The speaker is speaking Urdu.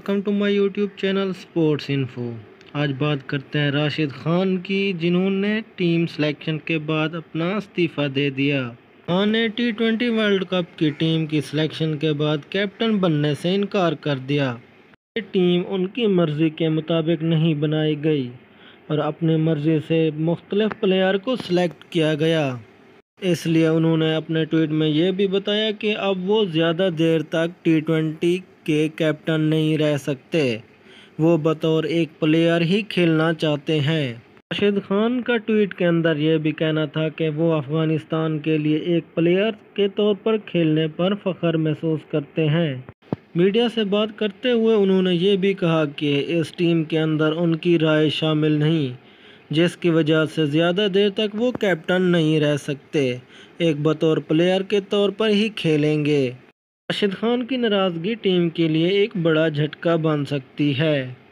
Welcome to my YouTube channel sports info. آج بات کرتے ہیں راشد خان کی، جنہوں نے ٹیم سلیکشن کے بعد اپنا استعفیٰ دے دیا۔ خان نے T20 ورلڈ کپ کی ٹیم کی سلیکشن کے بعد کیپٹن بننے سے انکار کر دیا۔ یہ ٹیم ان کی مرضی کے مطابق نہیں بنائی گئی اور اپنی مرضی سے مختلف پلیئر کو سلیکٹ کیا گیا۔ اس لیے انہوں نے اپنے ٹویٹ میں یہ بھی بتایا کہ اب وہ زیادہ دیر تک T20 کے کیپٹن نہیں رہ سکتے، وہ بطور ایک پلیئر ہی کھیلنا چاہتے ہیں۔ راشد خان کا ٹویٹ کے اندر یہ بھی کہنا تھا کہ وہ افغانستان کے لیے ایک پلیئر کے طور پر کھیلنے پر فخر محسوس کرتے ہیں۔ میڈیا سے بات کرتے ہوئے انہوں نے یہ بھی کہا کہ اس ٹیم کے اندر ان کی رائے شامل نہیں، جس کی وجہ سے زیادہ دیر تک وہ کیپٹن نہیں رہ سکتے، ایک بطور پلیئر کے طور پر ہی کھیلیں گے۔ راشد خان کی ناراضگی ٹیم کے لیے ایک بڑا جھٹکا بن سکتی ہے۔